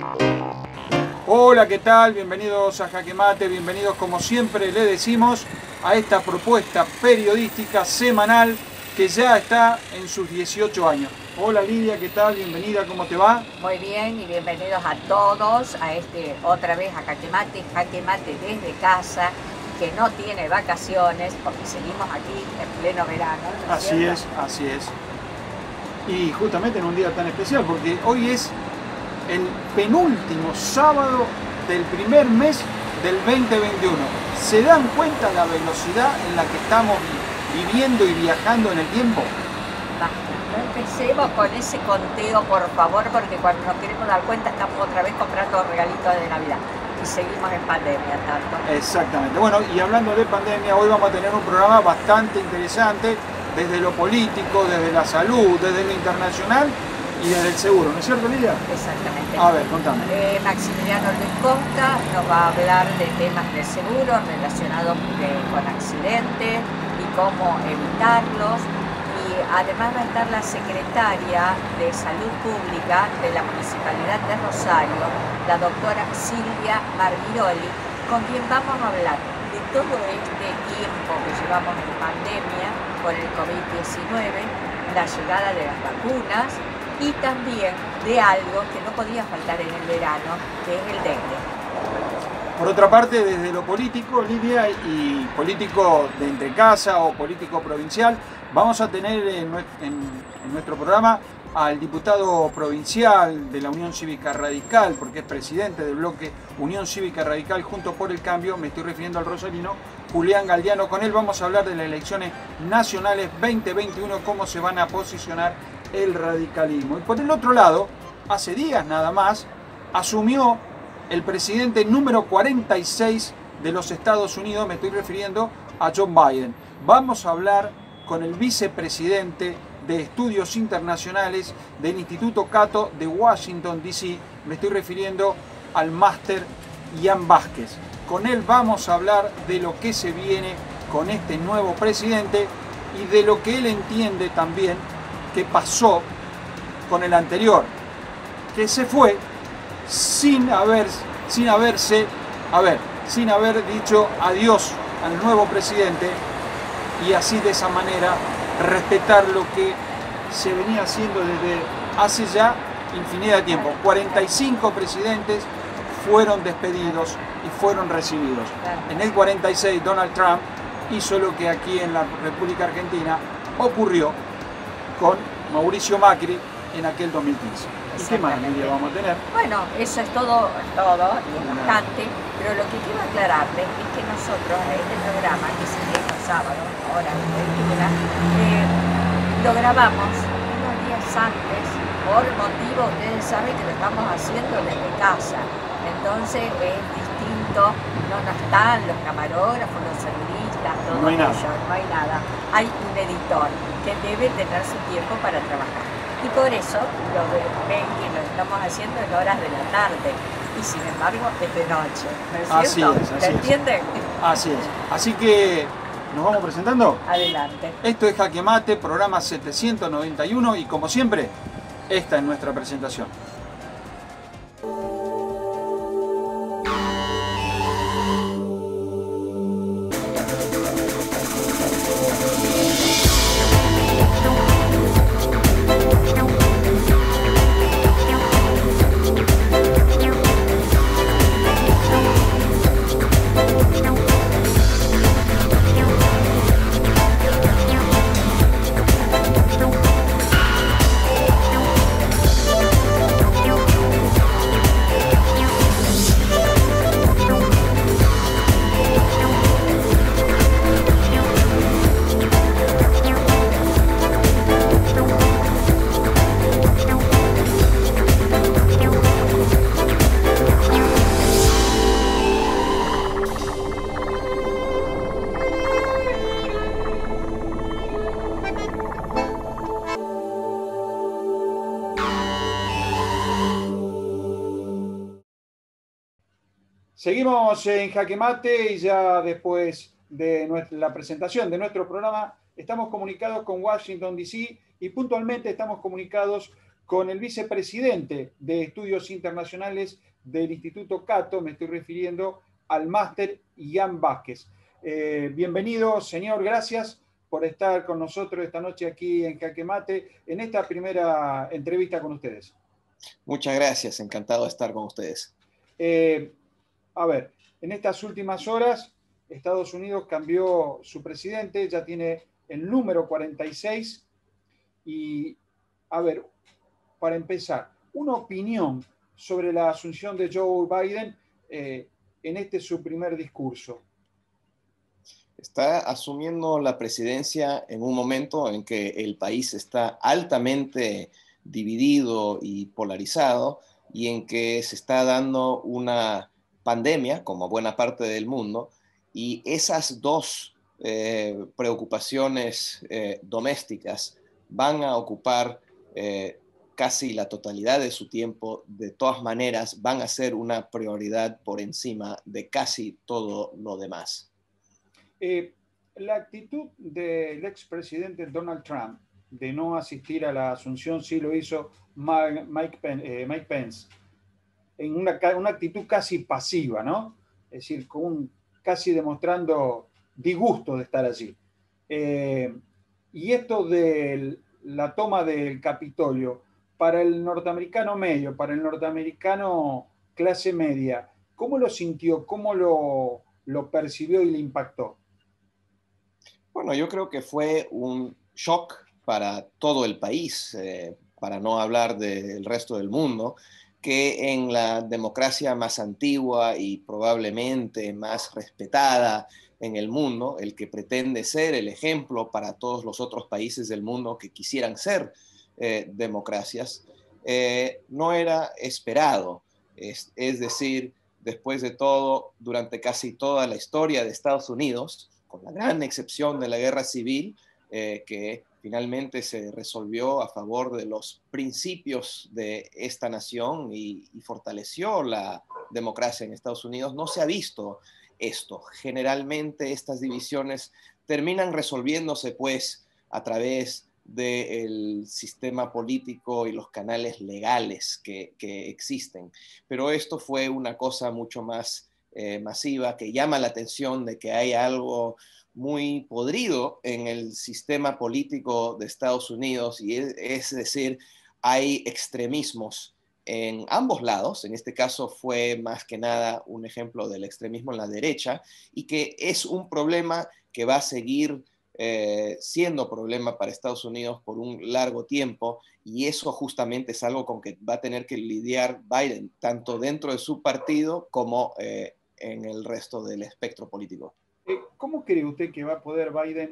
Hola, ¿qué tal? Bienvenidos a Jaque Mate, bienvenidos como siempre le decimos a esta propuesta periodística semanal que ya está en sus 18 años. Hola Lidia, ¿qué tal? Bienvenida, ¿cómo te va? Muy bien y bienvenidos a todos a otra vez a Jaque Mate desde casa, que no tiene vacaciones porque seguimos aquí en pleno verano. ¿No es Así cierto? es, así es. Y justamente en un día tan especial porque hoy es el penúltimo sábado del primer mes del 2021. ¿Se dan cuenta la velocidad en la que estamos viviendo y viajando en el tiempo? Basta, no empecemos con ese conteo, por favor, porque cuando nos queremos dar cuenta estamos otra vez comprando regalitos de Navidad y seguimos en pandemia tanto. Exactamente. Bueno, y hablando de pandemia, hoy vamos a tener un programa bastante interesante desde lo político, desde la salud, desde lo internacional y desde el seguro, ¿no es cierto, Lidia? Exactamente. A ver, contame. Maximiliano Luis Costa nos va a hablar de temas de seguro relacionados con accidentes y cómo evitarlos. Y además va a estar la secretaria de Salud Pública de la Municipalidad de Rosario, la doctora Silvia Marviroli, con quien vamos a hablar de todo este tiempo que llevamos en pandemia por el COVID-19, la llegada de las vacunas, y también de algo que no podía faltar en el verano, que es el dengue. Por otra parte, desde lo político, Lidia, y político de entre casa o político provincial, vamos a tener en nuestro programa al diputado provincial de la Unión Cívica Radical, porque es presidente del bloque Unión Cívica Radical Juntos por el Cambio, me estoy refiriendo al rosarino, Julián Galdiano. Con él vamos a hablar de las elecciones nacionales 2021, cómo se van a posicionar el radicalismo. Y por el otro lado, hace días nada más, asumió el presidente número 46 de los Estados Unidos, me estoy refiriendo a Joe Biden. Vamos a hablar con el vicepresidente de Estudios Internacionales del Instituto Cato de Washington, D.C., me estoy refiriendo al máster Ian Vázquez. Con él vamos a hablar de lo que se viene con este nuevo presidente y de lo que él entiende también que pasó con el anterior, que se fue sin haber dicho adiós al nuevo presidente y así de esa manera respetar lo que se venía haciendo desde hace ya infinidad de tiempo. 45 presidentes fueron despedidos y fueron recibidos. En el 46 Donald Trump hizo lo que aquí en la República Argentina ocurrió con Mauricio Macri en aquel 2015. ¿Y qué más, Lidia, vamos a tener? Bueno, eso es todo y es bastante, pero lo que quiero aclararles es que nosotros a este programa, que se lee los sábados, ahora en lectura, lo grabamos unos días antes, por motivo, ustedes saben que lo estamos haciendo desde casa, entonces es distinto, no están los camarógrafos, los seguridistas, todo no hay ello, nada. no hay nada, hay un editor que debe tener su tiempo para trabajar. Y por eso ven que lo estamos haciendo en horas de la tarde y sin embargo es de noche, ¿no es cierto? Así es. ¿Se entiende? Así es. Así que nos vamos presentando. Adelante. Esto es Jaque Mate, programa 791 y como siempre, esta es nuestra presentación. Seguimos en Jaque Mate y ya después de la presentación de nuestro programa estamos comunicados con Washington, D.C. y puntualmente estamos comunicados con el vicepresidente de Estudios Internacionales del Instituto Cato, me estoy refiriendo al máster Ian Vázquez. Bienvenido, señor, gracias por estar con nosotros esta noche aquí en Jaque Mate, en esta primera entrevista con ustedes. Muchas gracias, encantado de estar con ustedes. A ver, en estas últimas horas, Estados Unidos cambió su presidente, ya tiene el número 46. Y, a ver, para empezar, una opinión sobre la asunción de Joe Biden en este su primer discurso. Está asumiendo la presidencia en un momento en que el país está altamente dividido y polarizado y en que se está dando una pandemia, como buena parte del mundo, y esas dos preocupaciones domésticas van a ocupar casi la totalidad de su tiempo. De todas maneras, van a ser una prioridad por encima de casi todo lo demás. La actitud del expresidente Donald Trump de no asistir a la asunción, sí lo hizo Mike Pence, en una actitud casi pasiva, ¿no? Es decir, casi demostrando disgusto de estar allí. Y esto de la toma del Capitolio, para el norteamericano medio, para el norteamericano clase media, ¿cómo lo sintió? ¿Cómo lo percibió y le impactó? Bueno, yo creo que fue un shock para todo el país, para no hablar del resto del mundo, que en la democracia más antigua y probablemente más respetada en el mundo, el que pretende ser el ejemplo para todos los otros países del mundo que quisieran ser democracias, no era esperado. Es decir, después de todo, durante casi toda la historia de Estados Unidos, con la gran excepción de la guerra civil, que finalmente se resolvió a favor de los principios de esta nación y fortaleció la democracia en Estados Unidos, no se ha visto esto. Generalmente estas divisiones terminan resolviéndose pues a través del sistema político y los canales legales que existen. Pero esto fue una cosa mucho más masiva, que llama la atención de que hay algo muy podrido en el sistema político de Estados Unidos, y es decir, hay extremismos en ambos lados. En este caso fue más que nada un ejemplo del extremismo en la derecha, y que es un problema que va a seguir siendo problema para Estados Unidos por un largo tiempo, y eso justamente es algo con que va a tener que lidiar Biden, tanto dentro de su partido como en el resto del espectro político. ¿Cómo cree usted que va a poder Biden,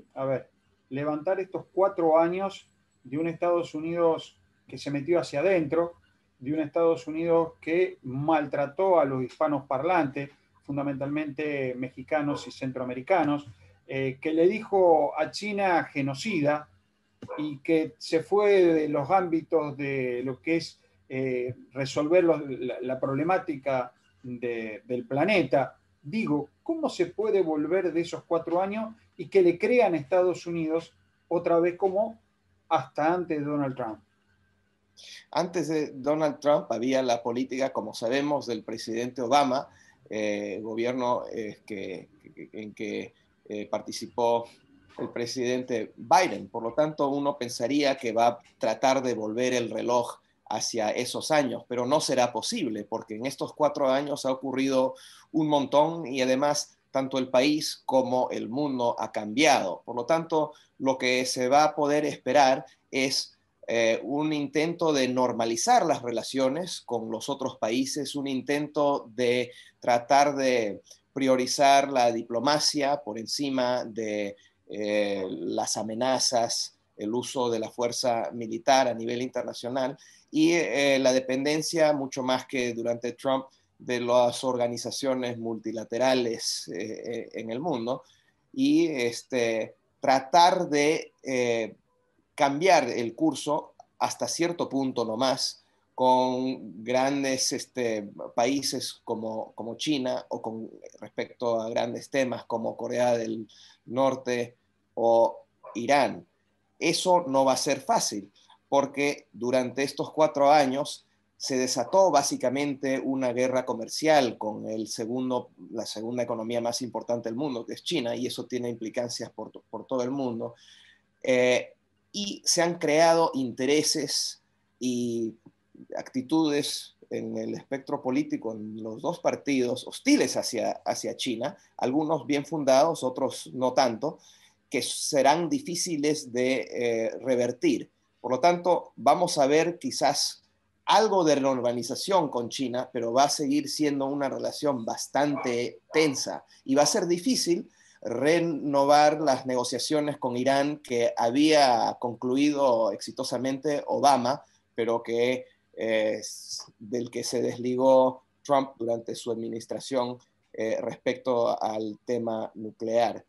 levantar estos 4 años de un Estados Unidos que se metió hacia adentro, de un Estados Unidos que maltrató a los hispanos parlantes, fundamentalmente mexicanos y centroamericanos, que le dijo a China genocida y que se fue de los ámbitos de lo que es resolver la problemática del planeta? Digo, ¿cómo se puede volver de esos 4 años y que le crean a Estados Unidos otra vez como hasta antes de Donald Trump? Antes de Donald Trump había la política, como sabemos, del presidente Obama, gobierno en que participó el presidente Biden. Por lo tanto, uno pensaría que va a tratar de volver el reloj hacia esos años, pero no será posible, porque en estos 4 años ha ocurrido un montón, y además tanto el país como el mundo ha cambiado. Por lo tanto, lo que se va a poder esperar es un intento de normalizar las relaciones con los otros países, un intento de tratar de priorizar la diplomacia por encima de las amenazas, el uso de la fuerza militar a nivel internacional, y la dependencia, mucho más que durante Trump, de las organizaciones multilaterales en el mundo, y tratar de cambiar el curso hasta cierto punto nomás, con grandes países como China, o con respecto a grandes temas como Corea del Norte o Irán. Eso no va a ser fácil, porque durante estos 4 años se desató básicamente una guerra comercial con la segunda economía más importante del mundo, que es China, y eso tiene implicancias por todo el mundo. Y se han creado intereses y actitudes en el espectro político, en los dos partidos, hostiles hacia China, algunos bien fundados, otros no tanto, que serán difíciles de revertir. Por lo tanto, vamos a ver quizás algo de normalización con China, pero va a seguir siendo una relación bastante tensa y va a ser difícil renovar las negociaciones con Irán que había concluido exitosamente Obama, pero del que se desligó Trump durante su administración respecto al tema nuclear.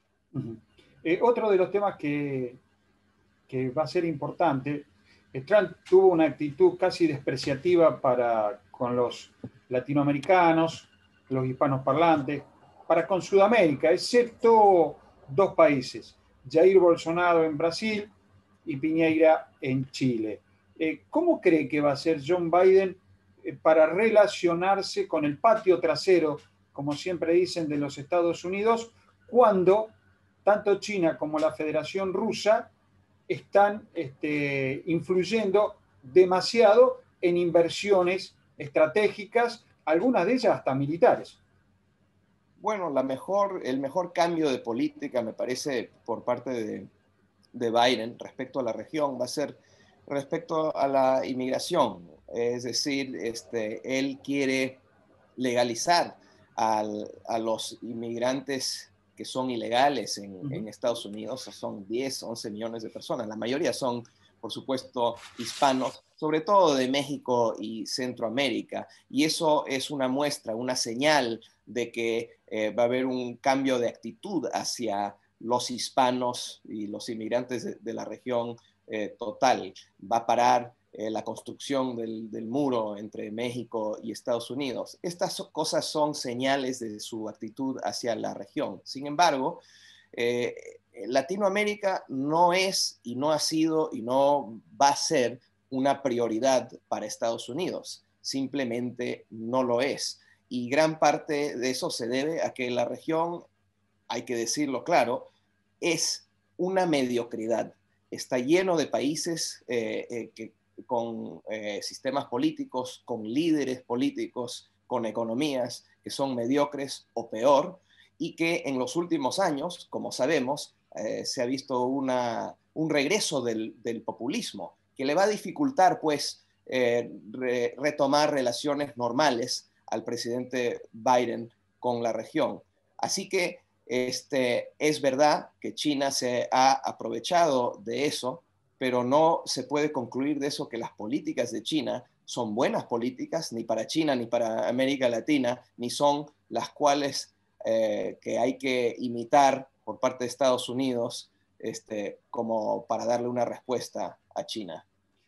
Otro de los temas que va a ser importante, Trump tuvo una actitud casi despreciativa con los latinoamericanos, los hispanos parlantes, para con Sudamérica, excepto 2 países, Jair Bolsonaro en Brasil y Piñera en Chile. ¿Cómo cree que va a ser John Biden para relacionarse con el patio trasero, como siempre dicen, de los Estados Unidos, cuando tanto China como la Federación Rusa están influyendo demasiado en inversiones estratégicas, algunas de ellas hasta militares? Bueno, el mejor cambio de política, me parece, por parte de Biden respecto a la región va a ser respecto a la inmigración. Es decir, él quiere legalizar a los inmigrantes que son ilegales en Estados Unidos. Son 10, 11 millones de personas. La mayoría son, por supuesto, hispanos, sobre todo de México y Centroamérica. Y eso es una muestra, una señal de que va a haber un cambio de actitud hacia los hispanos y los inmigrantes de la región total. Va a parar la construcción del muro entre México y Estados Unidos. Estas cosas son señales de su actitud hacia la región. Sin embargo, Latinoamérica no es y no ha sido y no va a ser una prioridad para Estados Unidos. Simplemente no lo es. Y gran parte de eso se debe a que la región, hay que decirlo claro, es una mediocridad. Está lleno de países con sistemas políticos, con líderes políticos, con economías que son mediocres o peor, y que en los últimos años, como sabemos, se ha visto un regreso del populismo, que le va a dificultar, pues, retomar relaciones normales al presidente Biden con la región. Así que es verdad que China se ha aprovechado de eso, pero no se puede concluir de eso que las políticas de China son buenas políticas, ni para China ni para América Latina, ni son las cuales que hay que imitar por parte de Estados Unidos como para darle una respuesta a China.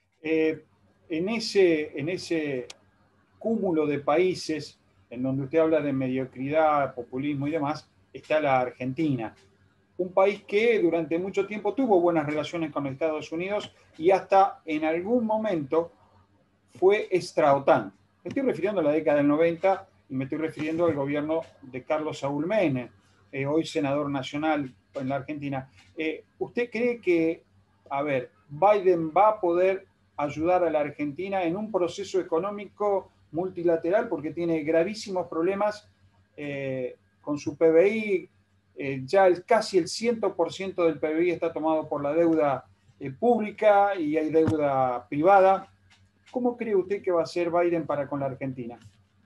En ese cúmulo de países en donde usted habla de mediocridad, populismo y demás, está la Argentina, un país que durante mucho tiempo tuvo buenas relaciones con Estados Unidos y hasta en algún momento fue extra-OTAN. Me estoy refiriendo a la década del 90 y me estoy refiriendo al gobierno de Carlos Saúl Menem, hoy senador nacional en la Argentina. ¿Usted cree que, Biden va a poder ayudar a la Argentina en un proceso económico multilateral porque tiene gravísimos problemas con su PBI? Ya casi el 100% del PBI está tomado por la deuda pública y hay deuda privada. ¿Cómo cree usted que va a ser Biden para con la Argentina?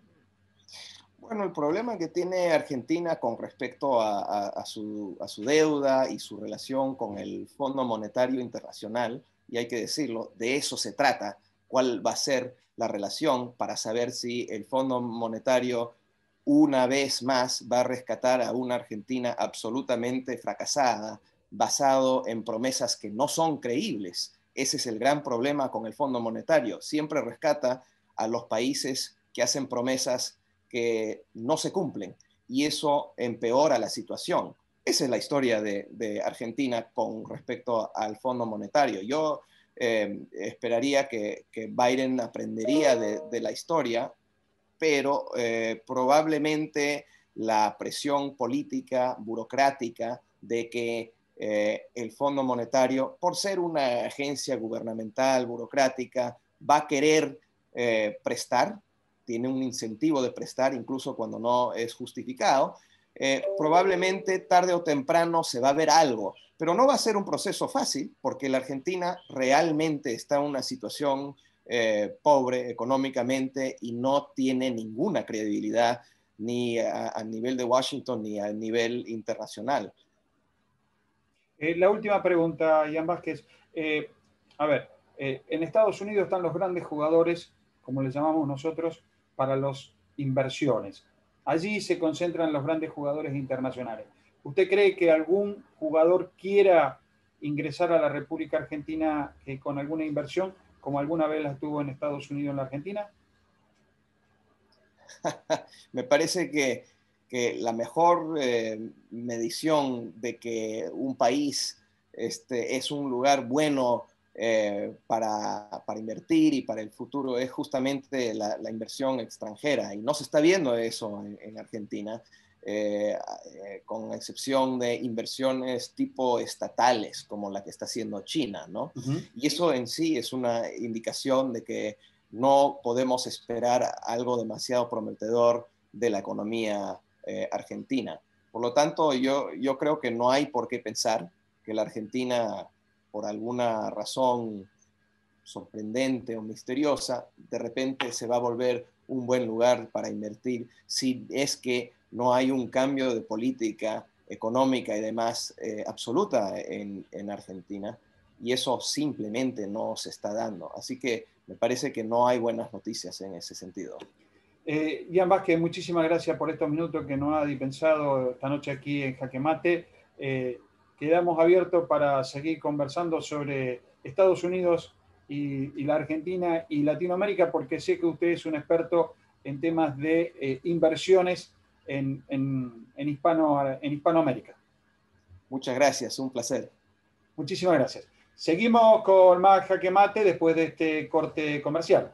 Bueno, el problema que tiene Argentina con respecto a su deuda y su relación con el Fondo Monetario Internacional, y hay que decirlo, de eso se trata, cuál va a ser la relación para saber si el Fondo Monetario una vez más va a rescatar a una Argentina absolutamente fracasada, basado en promesas que no son creíbles. Ese es el gran problema con el Fondo Monetario. Siempre rescata a los países que hacen promesas que no se cumplen y eso empeora la situación. Esa es la historia de Argentina con respecto al Fondo Monetario. Yo esperaría que Biden aprendería de la historia, pero probablemente la presión política, burocrática, de que el Fondo Monetario, por ser una agencia gubernamental, burocrática, va a querer prestar, tiene un incentivo de prestar, incluso cuando no es justificado, probablemente tarde o temprano se va a ver algo, pero no va a ser un proceso fácil, porque la Argentina realmente está en una situación pobre económicamente y no tiene ninguna credibilidad ni a nivel de Washington ni a nivel internacional. La última pregunta, Ian Vázquez. A ver, en Estados Unidos están los grandes jugadores, como les llamamos nosotros, para las inversiones. Allí se concentran los grandes jugadores internacionales. ¿Usted cree que algún jugador quiera ingresar a la República Argentina con alguna inversión, como alguna vez la tuvo en Estados Unidos en la Argentina? Me parece que la mejor medición de que un país es un lugar bueno para invertir y para el futuro es justamente la inversión extranjera. Y no se está viendo eso en Argentina, con excepción de inversiones tipo estatales, como la que está haciendo China, ¿no? Y eso en sí es una indicación de que no podemos esperar algo demasiado prometedor de la economía argentina. Por lo tanto, yo creo que no hay por qué pensar que la Argentina, por alguna razón sorprendente o misteriosa, de repente se va a volver un buen lugar para invertir si es que no hay un cambio de política económica y demás absoluta en Argentina. Y eso simplemente no se está dando. Así que me parece que no hay buenas noticias en ese sentido. Ian Vázquez, muchísimas gracias por estos minutos que nos ha dispensado esta noche aquí en Jaque Mate. Quedamos abiertos para seguir conversando sobre Estados Unidos y la Argentina y Latinoamérica, porque sé que usted es un experto en temas de inversiones en Hispanoamérica. Muchas gracias, un placer. Muchísimas gracias. Seguimos con más Jaque Mate después de este corte comercial.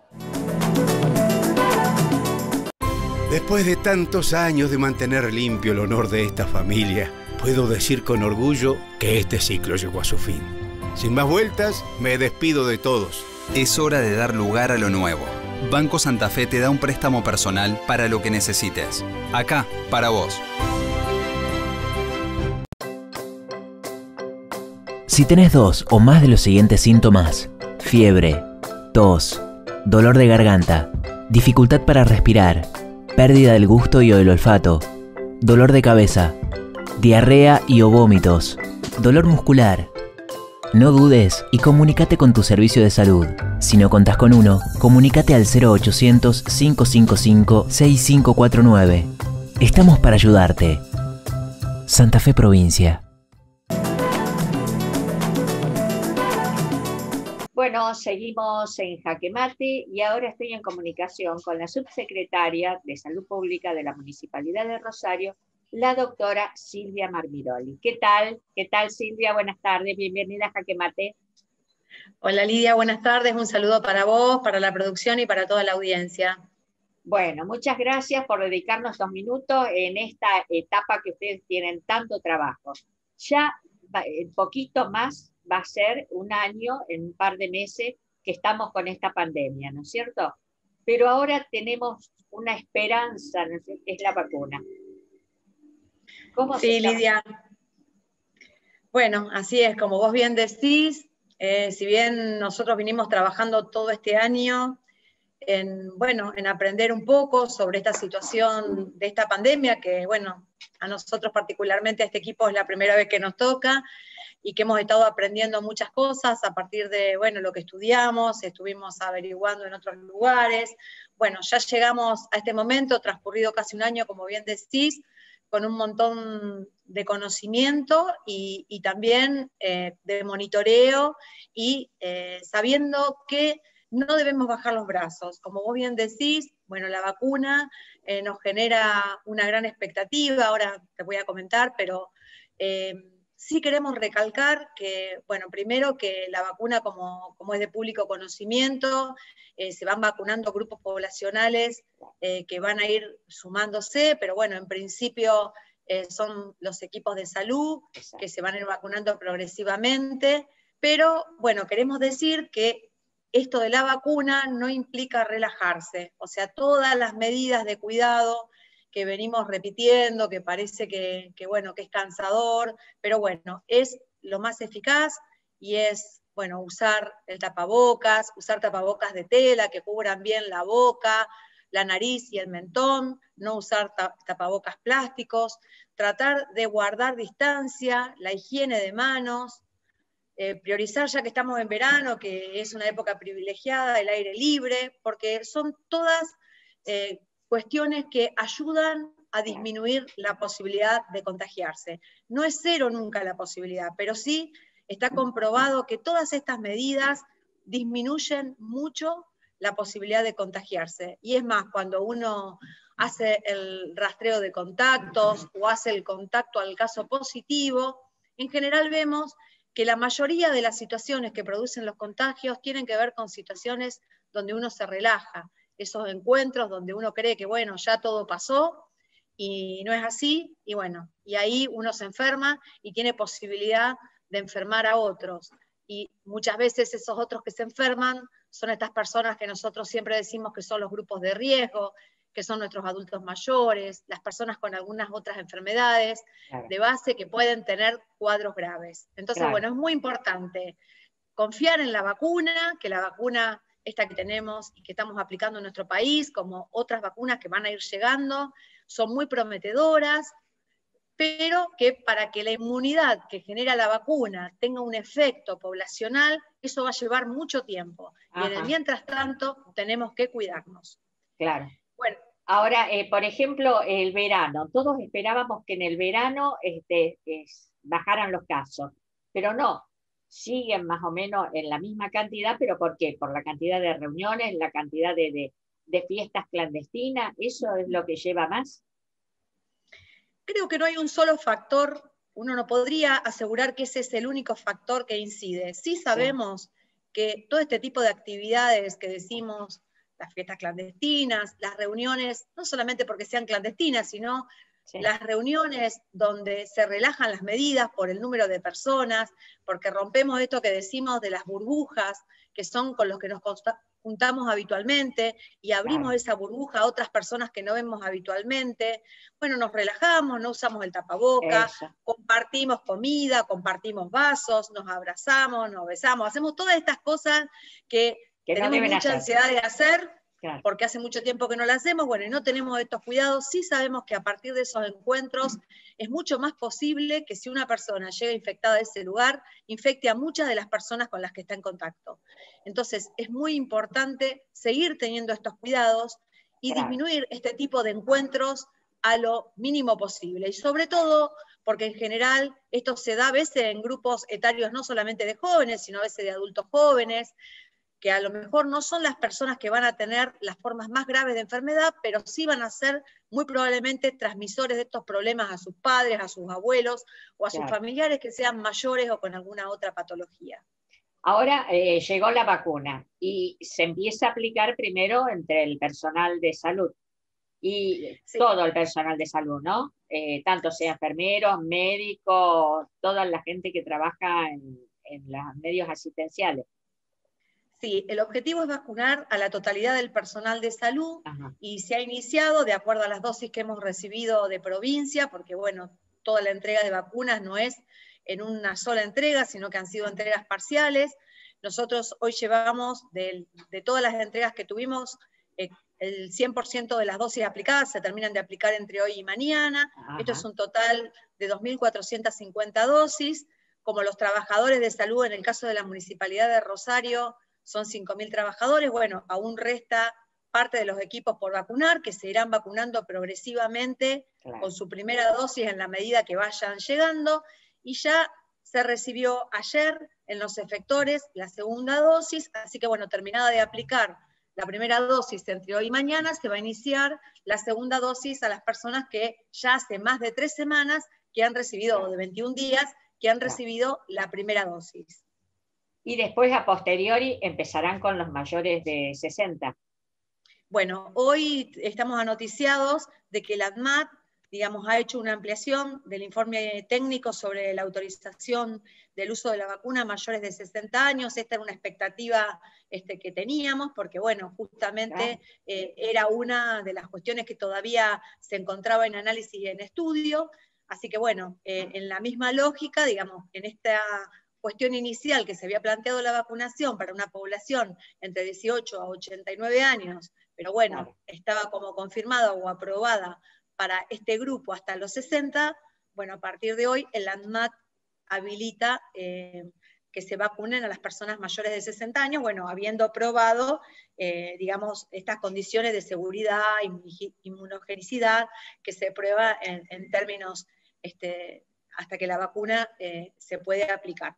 Después de tantos años de mantener limpio el honor de esta familia, puedo decir con orgullo que este ciclo llegó a su fin. Sin más vueltas, me despido de todos. Es hora de dar lugar a lo nuevo. Banco Santa Fe te da un préstamo personal para lo que necesites. Acá, para vos. Si tenés 2 o más de los siguientes síntomas: fiebre, tos, dolor de garganta, dificultad para respirar, pérdida del gusto y o del olfato, dolor de cabeza, diarrea y o vómitos, dolor muscular, no dudes y comunícate con tu servicio de salud. Si no contás con uno, comunícate al 0800-555-6549. Estamos para ayudarte. Santa Fe Provincia. Bueno, seguimos en Jaque Mate y ahora estoy en comunicación con la subsecretaria de Salud Pública de la Municipalidad de Rosario, la doctora Silvia Marmiroli. ¿Qué tal? ¿Qué tal, Silvia? Buenas tardes, bienvenida a Jaque Mate. Hola Lidia, buenas tardes, un saludo para vos, para la producción y para toda la audiencia. Bueno, muchas gracias por dedicarnos estos minutos en esta etapa que ustedes tienen tanto trabajo. Ya un poquito más va a ser un año, en un par de meses, que estamos con esta pandemia, ¿no es cierto? Pero ahora tenemos una esperanza, ¿no es cierto?, que es la vacuna. ¿Cómo sí, Lidia. Bueno, así es, como vos bien decís, si bien nosotros vinimos trabajando todo este año en aprender un poco sobre esta situación de esta pandemia, que bueno, a nosotros particularmente, a este equipo, es la primera vez que nos toca, y que hemos estado aprendiendo muchas cosas a partir de, lo que estudiamos, estuvimos averiguando en otros lugares. Bueno, ya llegamos a este momento, transcurrido casi un año, como bien decís, con un montón de conocimiento y también de monitoreo y sabiendo que no debemos bajar los brazos. Como vos bien decís, la vacuna nos genera una gran expectativa, ahora te voy a comentar, pero Sí queremos recalcar que, bueno, primero que la vacuna, como es de público conocimiento, se van vacunando grupos poblacionales que van a ir sumándose, pero bueno, en principio son los equipos de salud que se van a ir vacunando progresivamente, pero bueno, queremos decir que esto de la vacuna no implica relajarse, o sea, todas las medidas de cuidado que venimos repitiendo, que parece que bueno, que es cansador, pero bueno, es lo más eficaz y es, bueno, usar el tapabocas, usar tapabocas de tela que cubran bien la boca, la nariz y el mentón, no usar tapabocas plásticos, tratar de guardar distancia, la higiene de manos, priorizar ya que estamos en verano, que es una época privilegiada, el aire libre, porque son todas cuestiones que ayudan a disminuir la posibilidad de contagiarse. No es cero nunca la posibilidad, pero sí está comprobado que todas estas medidas disminuyen mucho la posibilidad de contagiarse. Y es más, cuando uno hace el rastreo de contactos o hace el contacto al caso positivo, en general vemos que la mayoría de las situaciones que producen los contagios tienen que ver con situaciones donde uno se relaja, esos encuentros donde uno cree que, bueno, ya todo pasó, y no es así, y bueno, y ahí uno se enferma y tiene posibilidad de enfermar a otros. Y muchas veces esos otros que se enferman son estas personas que nosotros siempre decimos que son los grupos de riesgo, que son nuestros adultos mayores, las personas con algunas otras enfermedades de base que pueden tener cuadros graves. Entonces, bueno, es muy importante confiar en la vacuna, que la vacuna esta que tenemos y que estamos aplicando en nuestro país, como otras vacunas que van a ir llegando, son muy prometedoras, pero que para que la inmunidad que genera la vacuna tenga un efecto poblacional, eso va a llevar mucho tiempo. Ajá. Y en el mientras tanto tenemos que cuidarnos. Claro. Bueno, ahora, por ejemplo, el verano. Todos esperábamos que en el verano bajaran los casos, pero no. Siguen más o menos en la misma cantidad, pero ¿por qué? Por la cantidad de reuniones, la cantidad de fiestas clandestinas, ¿eso es lo que lleva más? Creo que no hay un solo factor, uno no podría asegurar que ese es el único factor que incide. Sí sabemos que todo este tipo de actividades que decimos, las fiestas clandestinas, las reuniones, no solamente porque sean clandestinas, sino las reuniones donde se relajan las medidas por el número de personas, porque rompemos esto que decimos de las burbujas, que son con los que nos juntamos habitualmente, y abrimos esa burbuja a otras personas que no vemos habitualmente. Bueno, nos relajamos, no usamos el tapaboca, compartimos comida, compartimos vasos, nos abrazamos, nos besamos, hacemos todas estas cosas que tenemos mucha ansiedad de hacer, porque hace mucho tiempo que no lo hacemos, bueno, y no tenemos estos cuidados. Sí sabemos que a partir de esos encuentros es mucho más posible que si una persona llega infectada a ese lugar, infecte a muchas de las personas con las que está en contacto. Entonces, es muy importante seguir teniendo estos cuidados y disminuir este tipo de encuentros a lo mínimo posible. Y sobre todo, porque en general esto se da a veces en grupos etarios no solamente de jóvenes, sino a veces de adultos jóvenes, que a lo mejor no son las personas que van a tener las formas más graves de enfermedad, pero sí van a ser muy probablemente transmisores de estos problemas a sus padres, a sus abuelos o a sus familiares que sean mayores o con alguna otra patología. Ahora llegó la vacuna y se empieza a aplicar primero entre el personal de salud y todo el personal de salud, ¿no? Tanto sea enfermeros, médicos, toda la gente que trabaja en los medios asistenciales. Sí, el objetivo es vacunar a la totalidad del personal de salud. Ajá. Y se ha iniciado de acuerdo a las dosis que hemos recibido de provincia, porque bueno, toda la entrega de vacunas no es en una sola entrega, sino que han sido entregas parciales. Nosotros hoy llevamos de todas las entregas que tuvimos, el 100% de las dosis aplicadas se terminan de aplicar entre hoy y mañana. Ajá. Esto es un total de 2.450 dosis. Como los trabajadores de salud, en el caso de la Municipalidad de Rosario, son 5.000 trabajadores, bueno, aún resta parte de los equipos por vacunar, que se irán vacunando progresivamente con su primera dosis en la medida que vayan llegando, y ya se recibió ayer en los efectores la segunda dosis, así que bueno, terminada de aplicar la primera dosis entre hoy y mañana, se va a iniciar la segunda dosis a las personas que ya hace más de 3 semanas, que han recibido, o de 21 días, que han recibido la primera dosis. Y después, a posteriori, empezarán con los mayores de 60. Bueno, hoy estamos anoticiados de que la ANMAT, digamos, ha hecho una ampliación del informe técnico sobre la autorización del uso de la vacuna a mayores de 60 años. Esta era una expectativa que teníamos, porque bueno, justamente era una de las cuestiones que todavía se encontraba en análisis y en estudio. Así que bueno, en la misma lógica, digamos, en esta cuestión inicial que se había planteado la vacunación para una población entre 18 a 89 años, pero bueno, estaba como confirmada o aprobada para este grupo hasta los 60, bueno, a partir de hoy el ANMAT habilita que se vacunen a las personas mayores de 60 años, bueno, habiendo probado, digamos, estas condiciones de seguridad, inmunogenicidad, que se prueba en términos, hasta que la vacuna se puede aplicar.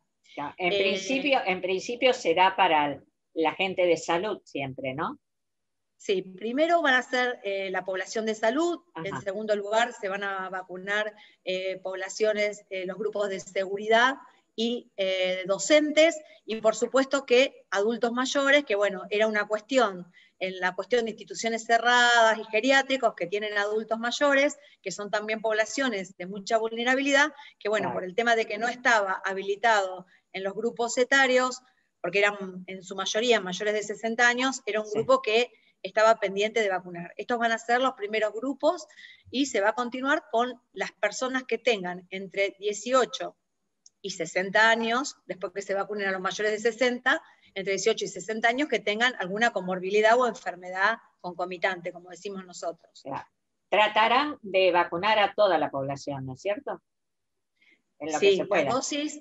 En principio será para la gente de salud siempre, ¿no? Sí, primero van a ser la población de salud, Ajá. En segundo lugar se van a vacunar poblaciones, los grupos de seguridad y docentes, y por supuesto que adultos mayores, que bueno, era una cuestión, en la cuestión de instituciones cerradas y geriátricos que tienen adultos mayores, que son también poblaciones de mucha vulnerabilidad, que bueno, por el tema de que no estaba habilitado en los grupos etarios, porque eran en su mayoría mayores de 60 años, era un grupo que estaba pendiente de vacunar. Estos van a ser los primeros grupos y se va a continuar con las personas que tengan entre 18 y 60 años, después que se vacunen a los mayores de 60, entre 18 y 60 años que tengan alguna comorbilidad o enfermedad concomitante, como decimos nosotros. Tratarán de vacunar a toda la población, ¿no es cierto? En lo que se pueda. Las dosis,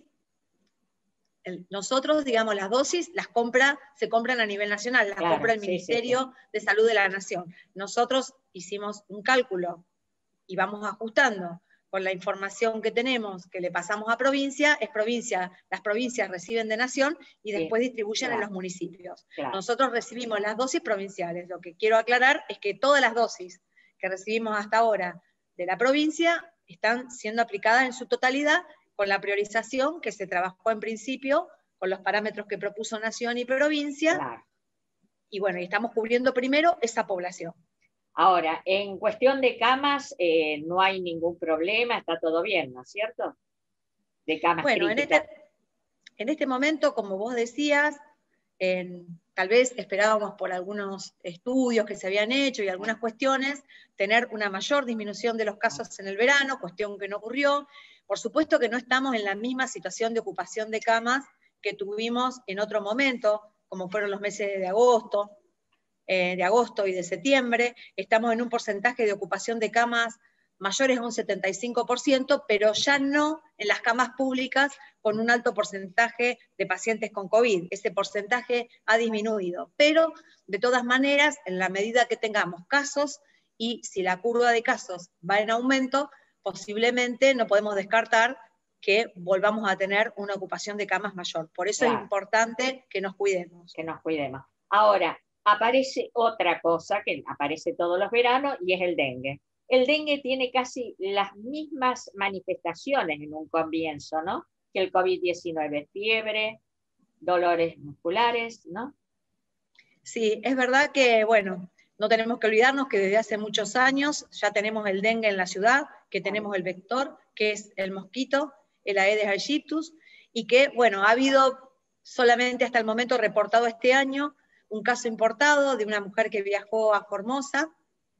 nosotros, digamos, las dosis se compran a nivel nacional, las compra el Ministerio de Salud de la Nación. Nosotros hicimos un cálculo y vamos ajustando con la información que tenemos, que le pasamos a provincia, las provincias reciben de Nación y después distribuyen en los municipios. Nosotros recibimos las dosis provinciales. Lo que quiero aclarar es que todas las dosis que recibimos hasta ahora de la provincia están siendo aplicadas en su totalidad, con la priorización que se trabajó en principio, con los parámetros que propuso Nación y provincia, y bueno, y estamos cubriendo primero esa población. Ahora, en cuestión de camas, no hay ningún problema, está todo bien, ¿no es cierto? De camas críticas. En este momento, como vos decías, tal vez esperábamos por algunos estudios que se habían hecho y algunas cuestiones, tener una mayor disminución de los casos en el verano, cuestión que no ocurrió. Por supuesto que no estamos en la misma situación de ocupación de camas que tuvimos en otro momento, como fueron los meses de agosto y de septiembre. Estamos en un porcentaje de ocupación de camas mayores a un 75%, pero ya no en las camas públicas con un alto porcentaje de pacientes con COVID. Ese porcentaje ha disminuido, pero de todas maneras, en la medida que tengamos casos y si la curva de casos va en aumento, posiblemente no podemos descartar que volvamos a tener una ocupación de camas mayor. Por eso es importante que nos cuidemos. Que nos cuidemos. Ahora, aparece otra cosa que aparece todos los veranos y es el dengue. El dengue tiene casi las mismas manifestaciones en un comienzo, ¿no? Que el COVID-19, fiebre, dolores musculares, ¿no? Sí, es verdad que, bueno, no tenemos que olvidarnos que desde hace muchos años ya tenemos el dengue en la ciudad, que tenemos el vector, que es el mosquito, el Aedes aegyptus, y que, bueno, ha habido solamente hasta el momento reportado este año un caso importado de una mujer que viajó a Formosa,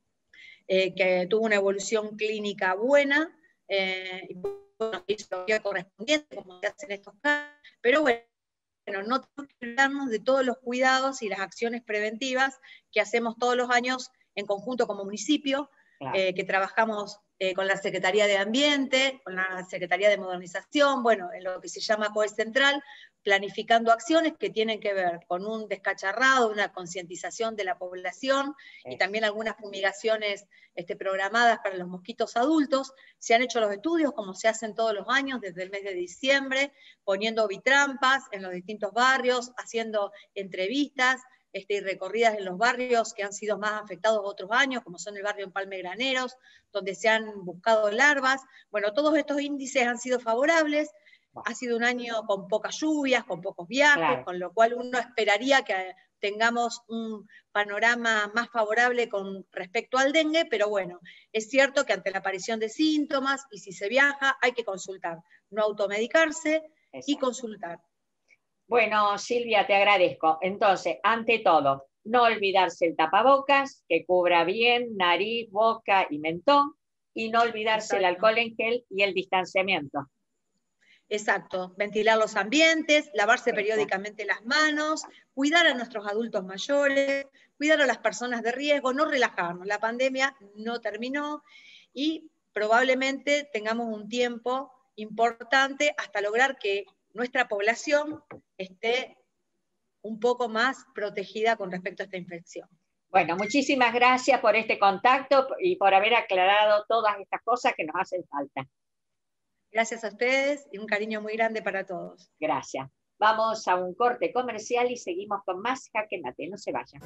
que tuvo una evolución clínica buena, y bueno, hizo lo correspondiente, como se hace en estos casos, pero bueno, no tenemos que olvidarnos de todos los cuidados y las acciones preventivas que hacemos todos los años en conjunto como municipio, que trabajamos con la Secretaría de Ambiente, con la Secretaría de Modernización, bueno, en lo que se llama COE Central, planificando acciones que tienen que ver con un descacharrado, una concientización de la población, y también algunas fumigaciones programadas para los mosquitos adultos. Se han hecho los estudios, como se hacen todos los años, desde el mes de diciembre, poniendo vitrampas en los distintos barrios, haciendo entrevistas, y recorridas en los barrios que han sido más afectados otros años, como son el barrio Empalme Graneros, donde se han buscado larvas. Bueno, todos estos índices han sido favorables. ha sido un año con pocas lluvias, con pocos viajes, Claro. con lo cual uno esperaría que tengamos un panorama más favorable con respecto al dengue, pero bueno, es cierto que ante la aparición de síntomas y si se viaja hay que consultar, no automedicarse y Exacto. consultar. Bueno, Silvia, te agradezco. Entonces, ante todo, no olvidarse el tapabocas, que cubra bien nariz, boca y mentón, y no olvidarse el Exacto. alcohol en gel y el distanciamiento. Exacto, ventilar los ambientes, lavarse Eso. periódicamente las manos, cuidar a nuestros adultos mayores, cuidar a las personas de riesgo, no relajarnos. La pandemia no terminó y probablemente tengamos un tiempo importante hasta lograr que nuestra población esté un poco más protegida con respecto a esta infección. Bueno, muchísimas gracias por este contacto y por haber aclarado todas estas cosas que nos hacen falta. Gracias a ustedes y un cariño muy grande para todos. Gracias. Vamos a un corte comercial y seguimos con más Jaque Mate. No se vayan.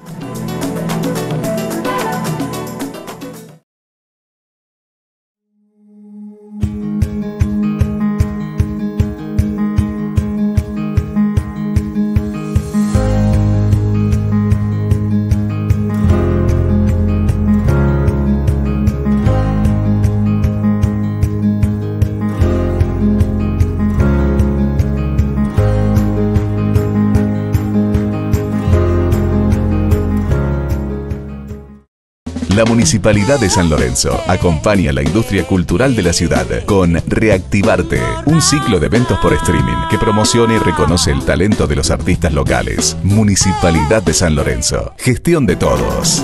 La Municipalidad de San Lorenzo acompaña a la industria cultural de la ciudad con Reactivarte, un ciclo de eventos por streaming que promociona y reconoce el talento de los artistas locales. Municipalidad de San Lorenzo, gestión de todos.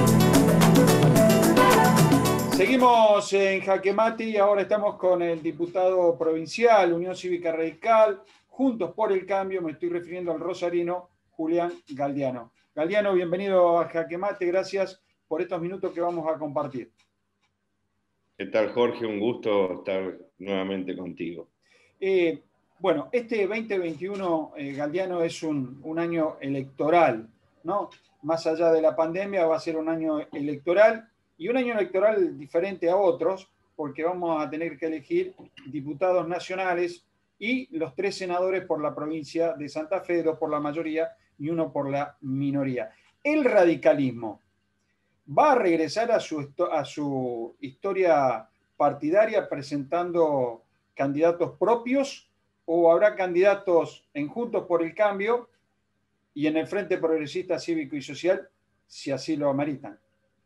Seguimos en Jaque Mate y ahora estamos con el diputado provincial, Unión Cívica Radical, Juntos por el Cambio, me estoy refiriendo al rosarino Julián Galdiano. Galdiano, bienvenido a Jaque Mate, gracias por estos minutos que vamos a compartir. ¿Qué tal, Jorge? Un gusto estar nuevamente contigo. Bueno, este 2021, Galdiano, es un año electoral, ¿no? Más allá de la pandemia, va a ser un año electoral y un año electoral diferente a otros, porque vamos a tener que elegir diputados nacionales y los 3 senadores por la provincia de Santa Fe, 2 por la mayoría y 1 por la minoría. El radicalismo va a regresar a su historia partidaria presentando candidatos propios o habrá candidatos en Juntos por el Cambio y en el Frente Progresista Cívico y Social si así lo ameritan.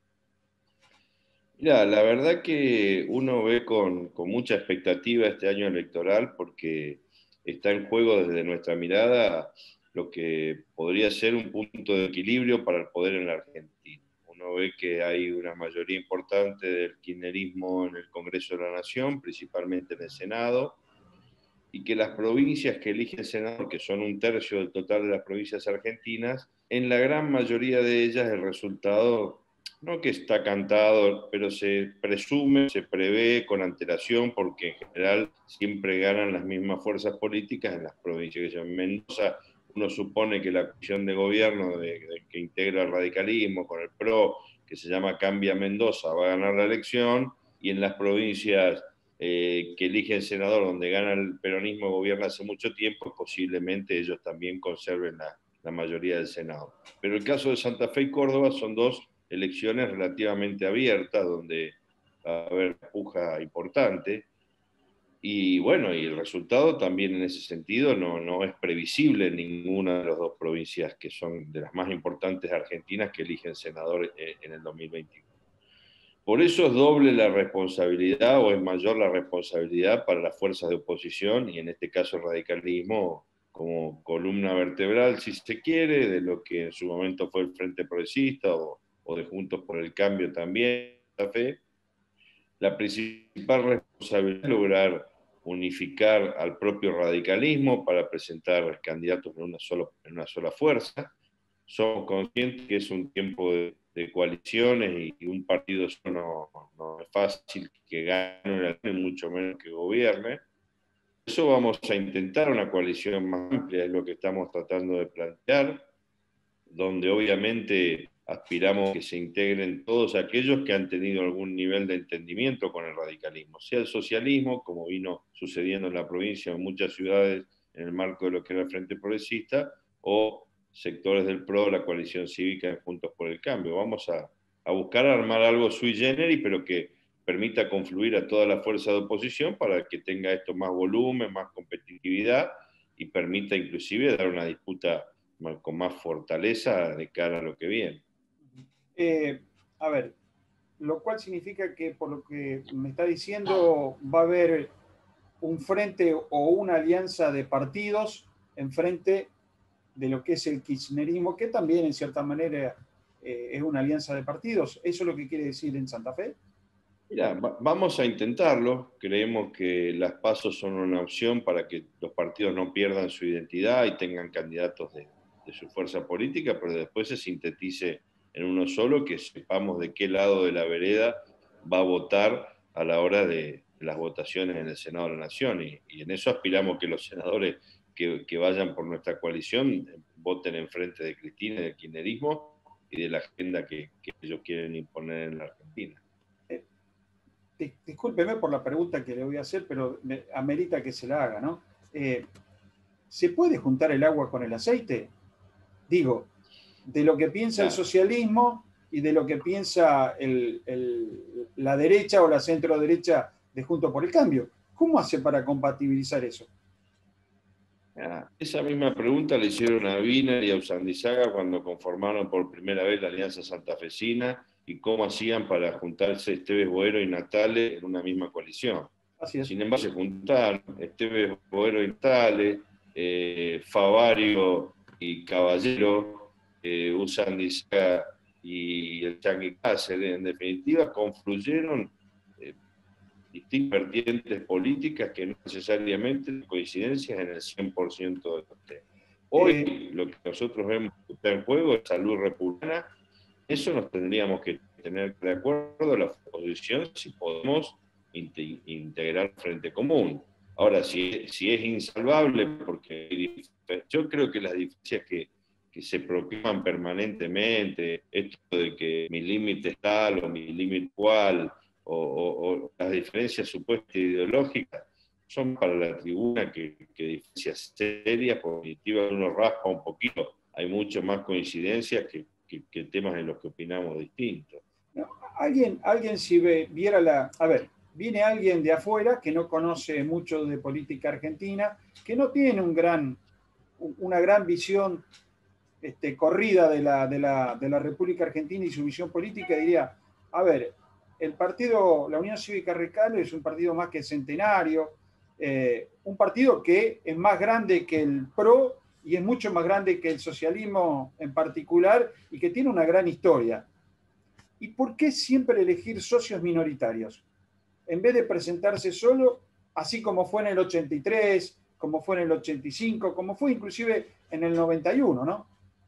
Mira, la verdad que uno ve con mucha expectativa este año electoral porque está en juego desde nuestra mirada lo que podría ser un punto de equilibrio para el poder en la Argentina. Uno ve que hay una mayoría importante del kirchnerismo en el Congreso de la Nación, principalmente en el Senado, y que las provincias que eligen senador, que son 1/3 del total de las provincias argentinas, en la gran mayoría de ellas el resultado, no que está cantado, pero se presume, se prevé con antelación, porque en general siempre ganan las mismas fuerzas políticas en las provincias. Que en Mendoza uno supone que la coalición de gobierno que integra el radicalismo con el PRO, que se llama Cambia Mendoza, va a ganar la elección, y en las provincias que eligen senador, donde gana el peronismo, gobierna hace mucho tiempo, posiblemente ellos también conserven la mayoría del Senado. Pero el caso de Santa Fe y Córdoba son 2 elecciones relativamente abiertas, donde va a haber una puja importante. Y bueno, y el resultado también en ese sentido no es previsible en ninguna de las 2 provincias que son de las más importantes argentinas que eligen senador en el 2021. Por eso es doble la responsabilidad, o es mayor la responsabilidad para las fuerzas de oposición, y en este caso el radicalismo como columna vertebral, si se quiere, de lo que en su momento fue el Frente Progresista o de Juntos por el Cambio también, Santa Fe. La principal responsabilidad es lograr unificar al propio radicalismo para presentar candidatos en una sola fuerza. Somos conscientes que es un tiempo de coaliciones y un partido solo no es fácil que gane, mucho menos que gobierne. Por eso vamos a intentar una coalición más amplia, es lo que estamos tratando de plantear, donde obviamente aspiramos que se integren todos aquellos que han tenido algún nivel de entendimiento con el radicalismo, sea el socialismo, como vino sucediendo en la provincia, en muchas ciudades, en el marco de lo que era el Frente Progresista, o sectores del PRO, la coalición cívica en Juntos por el Cambio. Vamos a buscar armar algo sui generis, pero que permita confluir a toda la fuerza de oposición para que tenga esto más volumen, más competitividad y permita inclusive dar una disputa con más fortaleza de cara a lo que viene. A ver, lo cual significa que por lo que me está diciendo va a haber un frente o una alianza de partidos en frente de lo que es el kirchnerismo, que también en cierta manera es una alianza de partidos. ¿Eso es lo que quiere decir en Santa Fe? Mira, vamos a intentarlo. Creemos que las PASO son una opción para que los partidos no pierdan su identidad y tengan candidatos de su fuerza política, pero después se sintetice en uno solo, que sepamos de qué lado de la vereda va a votar a la hora de las votaciones en el Senado de la Nación. Y en eso aspiramos que los senadores que vayan por nuestra coalición voten en frente de Cristina y del kirchnerismo y de la agenda que ellos quieren imponer en la Argentina. Discúlpeme por la pregunta que le voy a hacer, pero amerita que se la haga, ¿no? ¿Se puede juntar el agua con el aceite? Digo, de lo que piensa el socialismo y de lo que piensa la derecha o la centro derecha de Juntos por el Cambio. ¿Cómo hace para compatibilizar eso? Esa misma pregunta le hicieron a Wiener y a Usandizaga cuando conformaron por primera vez la Alianza Santafesina y cómo hacían para juntarse Esteves Boero y Natale en una misma coalición. Sin embargo, se juntaron Esteves Boero y Natale, Favario y Caballero, Usandizaga y el Chanqui Cáceres, en definitiva, confluyeron distintas vertientes políticas que no necesariamente coincidencias en el 100% de los temas. Hoy lo que nosotros vemos que está en juego es salud republicana. Eso nos tendríamos que tener de acuerdo a la oposición si podemos integrar Frente Común. Ahora, si es insalvable, porque yo creo que las diferencias que se proclaman permanentemente, esto de que mi límite es tal o mi límite cual, o las diferencias supuestas ideológicas, son para la tribuna que diferencias serias, positivas, uno raspa un poquito, hay mucho más coincidencias que temas en los que opinamos distintos. No, alguien si viera a ver, viene alguien de afuera que no conoce mucho de política argentina, que no tiene una gran visión corrida de la República Argentina y su visión política, diría, a ver, el partido, la Unión Cívica Radical es un partido más que centenario, un partido que es más grande que el PRO y es mucho más grande que el socialismo en particular y que tiene una gran historia. ¿Y por qué siempre elegir socios minoritarios? En vez de presentarse solo, así como fue en el 83, como fue en el 85, como fue inclusive en el 91, ¿no?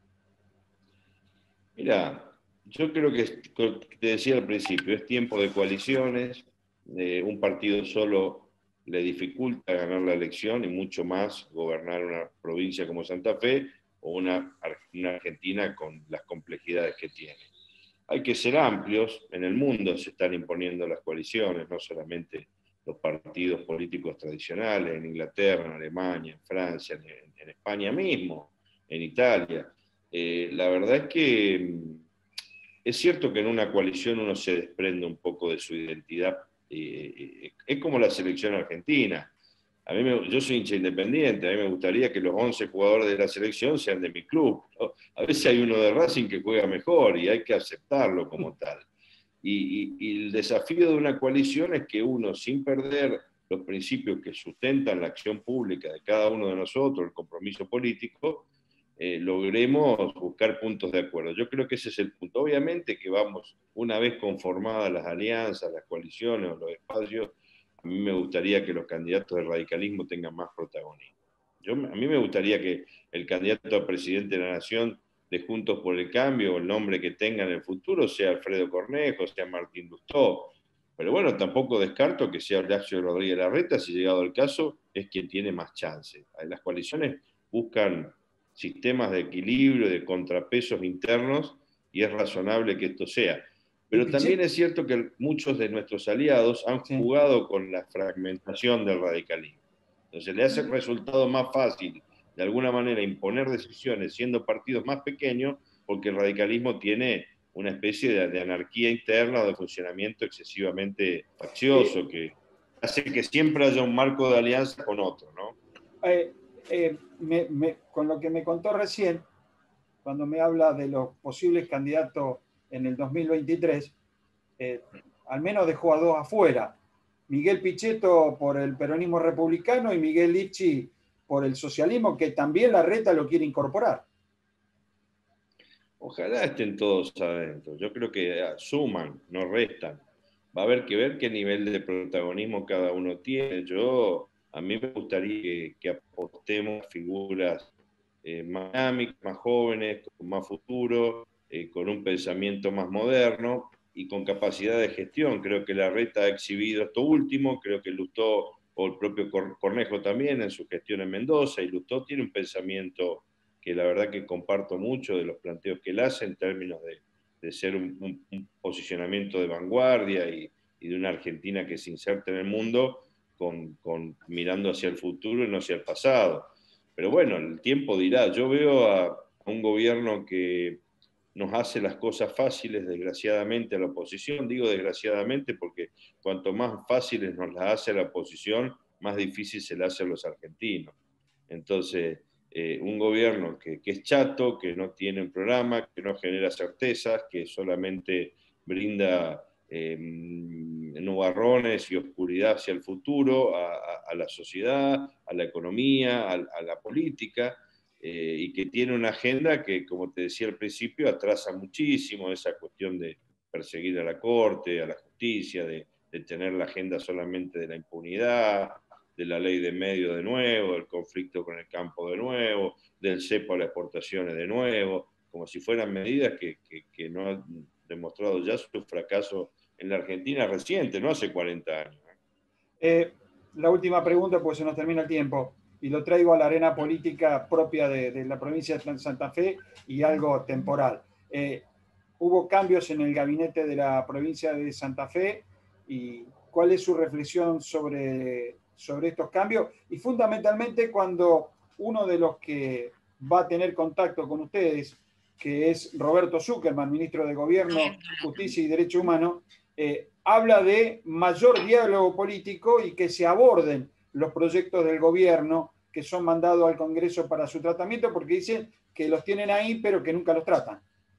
Mira, yo creo que te decía al principio, es tiempo de coaliciones, un partido solo le dificulta ganar la elección y mucho más gobernar una provincia como Santa Fe o una Argentina con las complejidades que tiene. Hay que ser amplios, en el mundo se están imponiendo las coaliciones, no solamente los partidos políticos tradicionales, en Inglaterra, en Alemania, en Francia, en España mismo, en Italia. La verdad es que es cierto que en una coalición uno se desprende un poco de su identidad. Es como la selección argentina. Yo soy hincha independiente, a mí me gustaría que los 11 jugadores de la selección sean de mi club. A veces hay uno de Racing que juega mejor y hay que aceptarlo como tal. Y el desafío de una coalición es que uno, sin perder los principios que sustentan la acción pública de cada uno de nosotros, el compromiso político, logremos buscar puntos de acuerdo. Yo creo que ese es el punto. Obviamente que vamos, una vez conformadas las alianzas, las coaliciones o los espacios, a mí me gustaría que los candidatos del radicalismo tengan más protagonismo. A mí me gustaría que el candidato a presidente de la Nación de Juntos por el Cambio, o el nombre que tenga en el futuro, sea Alfredo Cornejo, sea Martín Lustó. Pero bueno, tampoco descarto que sea Horacio Rodríguez Larreta, si llegado el caso, es quien tiene más chance. Las coaliciones buscan sistemas de equilibrio, de contrapesos internos, y es razonable que esto sea. Pero también es cierto que muchos de nuestros aliados han jugado con la fragmentación del radicalismo. Entonces le hace el resultado más fácil, de alguna manera, imponer decisiones siendo partidos más pequeños, porque el radicalismo tiene una especie de anarquía interna o de funcionamiento excesivamente faccioso, que hace que siempre haya un marco de alianza con otro, ¿no? Con lo que me contó recién, cuando me habla de los posibles candidatos en el 2023, al menos dejó a dos afuera. Miguel Pichetto por el peronismo republicano y Miguel Lipchi por el socialismo, que también Larreta lo quiere incorporar. Ojalá estén todos adentro. Yo creo que suman, no restan. Va a haber que ver qué nivel de protagonismo cada uno tiene. A mí me gustaría que apostemos a figuras más dinámicas, más jóvenes, con más futuro, con un pensamiento más moderno y con capacidad de gestión. Creo que Larreta ha exhibido esto último, creo que Lustó, o el propio Cornejo también, en su gestión en Mendoza, y Lustó tiene un pensamiento que la verdad que comparto mucho de los planteos que él hace en términos de ser un posicionamiento de vanguardia y de una Argentina que se inserta en el mundo mirando hacia el futuro y no hacia el pasado. Pero bueno, el tiempo dirá. Yo veo a un gobierno que nos hace las cosas fáciles, desgraciadamente, a la oposición. Digo desgraciadamente porque cuanto más fáciles nos las hace la oposición, más difícil se las hace a los argentinos. Entonces, un gobierno que es chato, que no tiene un programa, que no genera certezas, que solamente brinda nubarrones y oscuridad hacia el futuro, a la sociedad, a la economía, a la política, y que tiene una agenda que, como te decía al principio, atrasa muchísimo esa cuestión de perseguir a la Corte, a la justicia, de tener la agenda solamente de la impunidad, de la ley de medios de nuevo, del conflicto con el campo de nuevo, del cepo a las exportaciones de nuevo, como si fueran medidas que no han demostrado ya su fracaso en la Argentina reciente, no hace 40 años. La última pregunta, pues se nos termina el tiempo, y lo traigo a la arena política propia de la provincia de Santa Fe y algo temporal. Hubo cambios en el gabinete de la provincia de Santa Fe, y ¿cuál es su reflexión sobre estos cambios? Y fundamentalmente cuando uno de los que va a tener contacto con ustedes, que es Roberto Zuckerman, ministro de Gobierno, Justicia y Derechos Humanos, habla de mayor diálogo político y que se aborden los proyectos del gobierno que son mandados al Congreso para su tratamiento, porque dicen que los tienen ahí, pero que nunca los tratan.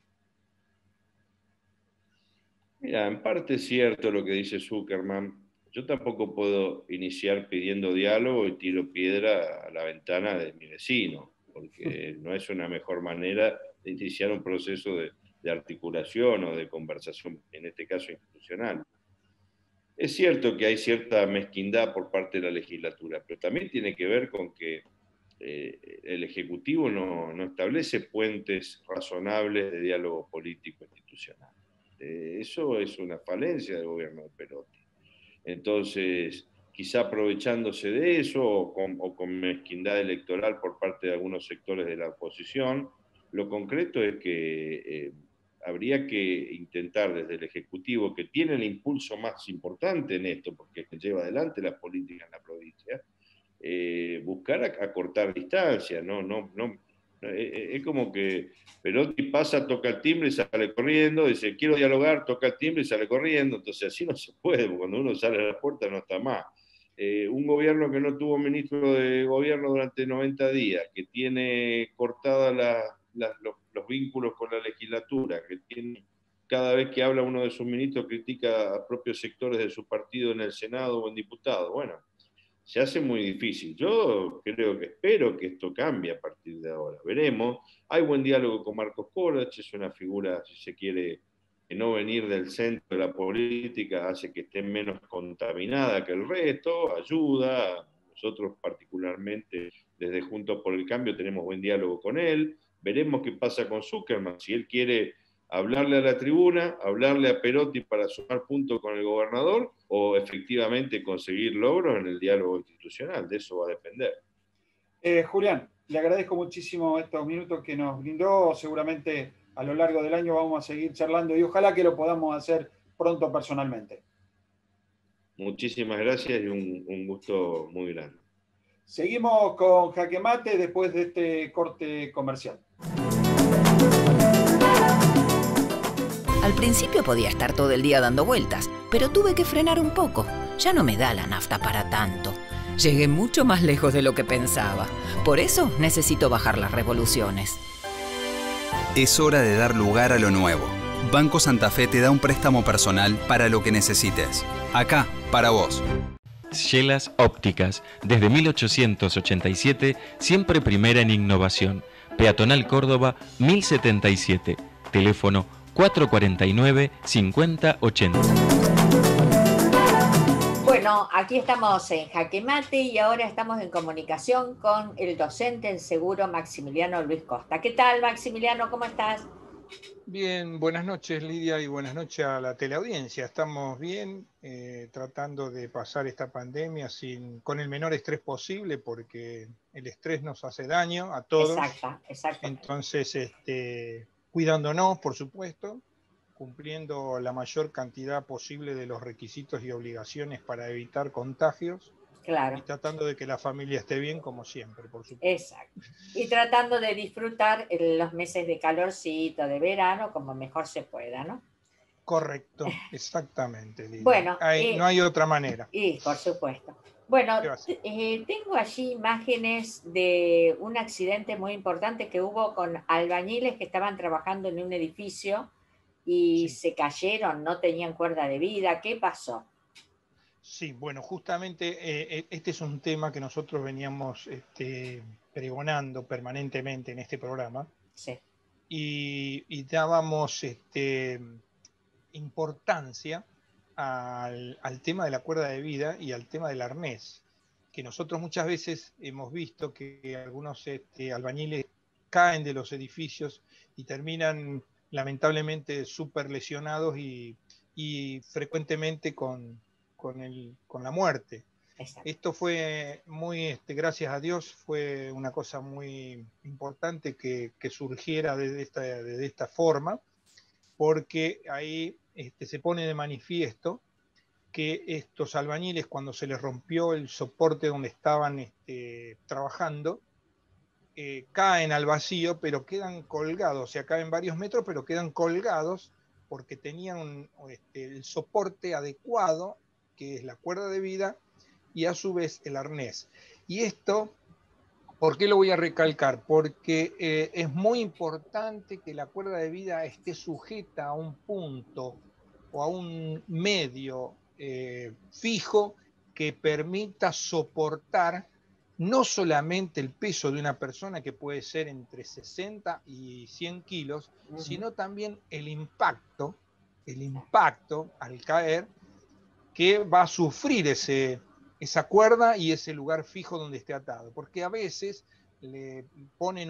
Mira, en parte es cierto lo que dice Zuckerman. Yo tampoco puedo iniciar pidiendo diálogo y tiro piedra a la ventana de mi vecino, porque no es una mejor manera de iniciar un proceso de articulación o de conversación, en este caso institucional. Es cierto que hay cierta mezquindad por parte de la legislatura, pero también tiene que ver con que el Ejecutivo no establece puentes razonables de diálogo político institucional. Eso es una falencia del gobierno de Perotti. Entonces, quizá aprovechándose de eso o con mezquindad electoral por parte de algunos sectores de la oposición, lo concreto es que habría que intentar desde el Ejecutivo, que tiene el impulso más importante en esto, porque es que lleva adelante las políticas en la provincia, buscar acortar distancias, es como que Perotti pasa, toca el timbre y sale corriendo, dice quiero dialogar, toca el timbre y sale corriendo. Entonces así no se puede, porque cuando uno sale a la puerta no está más. Un gobierno que no tuvo ministro de gobierno durante 90 días, que tiene cortadas los vínculos con la legislatura, que tiene, cada vez que habla uno de sus ministros critica a propios sectores de su partido en el Senado o en diputados. Bueno, se hace muy difícil. Yo espero que esto cambie a partir de ahora. Veremos. Hay buen diálogo con Marcos Corach, es una figura, si se quiere, que no venir del centro de la política hace que esté menos contaminada que el resto, ayuda. Nosotros particularmente, desde Juntos por el Cambio, tenemos buen diálogo con él. Veremos qué pasa con Zuckerman, si él quiere hablarle a la tribuna, hablarle a Perotti para sumar puntos con el gobernador, o efectivamente conseguir logros en el diálogo institucional. De eso va a depender. Julián, le agradezco muchísimo estos minutos que nos brindó. Seguramente a lo largo del año vamos a seguir charlando y ojalá que lo podamos hacer pronto personalmente. Muchísimas gracias y un gusto muy grande. Seguimos con Jaque Mate después de este corte comercial. Al principio podía estar todo el día dando vueltas, pero tuve que frenar un poco. Ya no me da la nafta para tanto. Llegué mucho más lejos de lo que pensaba. Por eso necesito bajar las revoluciones. Es hora de dar lugar a lo nuevo. Banco Santa Fe te da un préstamo personal para lo que necesites. Acá, para vos. Sielas Ópticas, desde 1887, siempre primera en innovación. Peatonal Córdoba, 1077. Teléfono 449-5080. Bueno, aquí estamos en Jaque Mate y ahora estamos en comunicación con el docente en seguro Maximiliano Luis Costa. ¿Qué tal, Maximiliano? ¿Cómo estás? Bien, buenas noches, Lidia, y buenas noches a la teleaudiencia. Estamos bien, tratando de pasar esta pandemia con el menor estrés posible, porque el estrés nos hace daño a todos. Exacto. Entonces, cuidándonos, por supuesto, cumpliendo la mayor cantidad posible de los requisitos y obligaciones para evitar contagios. Claro. Y tratando de que la familia esté bien, como siempre, por supuesto. Exacto. Y tratando de disfrutar los meses de calorcito, de verano, como mejor se pueda, ¿no? Correcto, exactamente, Lidia. Bueno, no hay otra manera. Y por supuesto. Bueno, tengo allí imágenes de un accidente muy importante que hubo con albañiles que estaban trabajando en un edificio y se cayeron, no tenían cuerda de vida. ¿Qué pasó? Sí, bueno, justamente este es un tema que nosotros veníamos pregonando permanentemente en este programa. Sí. Y dábamos importancia al tema de la cuerda de vida y al tema del arnés, que nosotros muchas veces hemos visto que algunos albañiles caen de los edificios y terminan lamentablemente súper lesionados y frecuentemente con la muerte. Exacto. Esto fue muy, gracias a Dios, fue una cosa muy importante que surgiera de esta forma, porque ahí se pone de manifiesto que estos albañiles, cuando se les rompió el soporte donde estaban trabajando, caen al vacío, pero quedan colgados, o sea, caen varios metros, pero quedan colgados porque tenían el soporte adecuado, que es la cuerda de vida, y a su vez el arnés. Y esto, ¿por qué lo voy a recalcar? Porque es muy importante que la cuerda de vida esté sujeta a un punto o a un medio fijo que permita soportar no solamente el peso de una persona, que puede ser entre 60 y 100 kilos, sino también el impacto al caer, que va a sufrir esa cuerda y ese lugar fijo donde esté atado. Porque a veces le ponen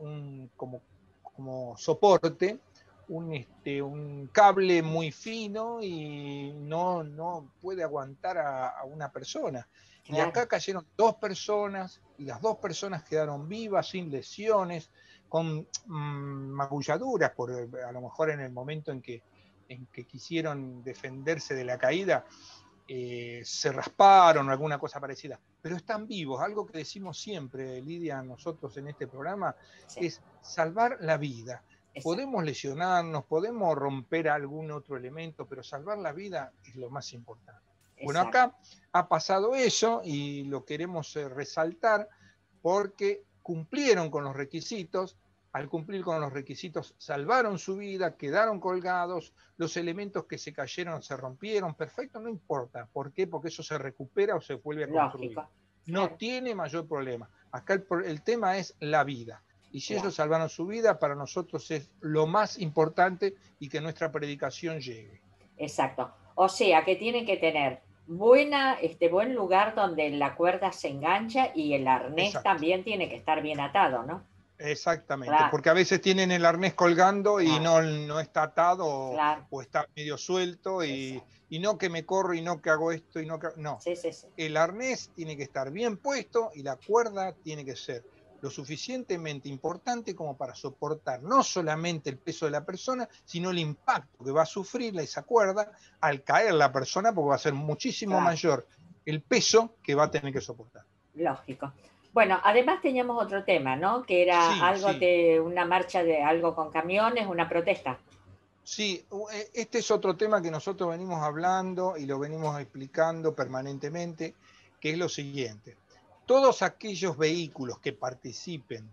como soporte un cable muy fino y no puede aguantar a una persona. Claro. Y acá cayeron 2 personas y las 2 personas quedaron vivas, sin lesiones, con magulladuras, a lo mejor en el momento en que quisieron defenderse de la caída, se rasparon o alguna cosa parecida, pero están vivos. Algo que decimos siempre, Lidia, nosotros en este programa, es salvar la vida. Exacto. Podemos lesionarnos, podemos romper algún otro elemento, pero salvar la vida es lo más importante. Exacto. Bueno, acá ha pasado eso y lo queremos resaltar porque cumplieron con los requisitos. Al cumplir con los requisitos, salvaron su vida, quedaron colgados, los elementos que se cayeron se rompieron, perfecto, no importa. ¿Por qué? Porque eso se recupera o se vuelve a construir. Lógico. No tiene mayor problema. Acá el tema es la vida. Y si ellos salvaron su vida, para nosotros es lo más importante y que nuestra predicación llegue. Exacto. O sea, que tienen que tener buen lugar donde la cuerda se engancha y el arnés también tiene que estar bien atado, ¿no? Exactamente, claro. Porque a veces tienen el arnés colgando y no está atado o está medio suelto y no que me corro y no que hago esto y no que... No, el arnés tiene que estar bien puesto y la cuerda tiene que ser lo suficientemente importante como para soportar no solamente el peso de la persona, sino el impacto que va a sufrir esa cuerda al caer la persona, porque va a ser muchísimo mayor el peso que va a tener que soportar. Lógico. Bueno, además teníamos otro tema, ¿no? Que era algo de una marcha de algo con camiones, una protesta. Sí, este es otro tema que nosotros venimos hablando y lo venimos explicando permanentemente, que es lo siguiente. Todos aquellos vehículos que participen